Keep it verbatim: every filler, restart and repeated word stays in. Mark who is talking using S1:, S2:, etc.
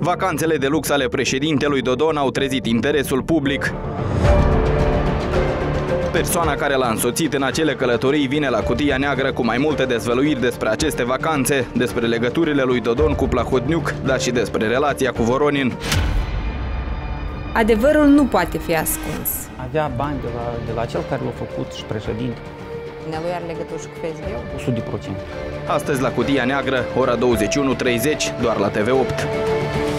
S1: Vacanțele de lux ale președintelui Dodon au trezit interesul public. Persoana care l-a însoțit în acele călătorii vine la Cutia Neagră cu mai multe dezvăluiri despre aceste vacanțe, despre legăturile lui Dodon cu Plahotniuc, dar și despre relația cu Voronin.
S2: Adevărul nu poate fi ascuns.
S3: Avea bani de la, de la cel care l-a făcut și președinte.
S2: Dumnealui are legături și cu F S B-ul?
S3: o sută la sută.
S1: Astăzi la Cutia Neagră, ora douăzeci și unu treizeci, doar la T V opt.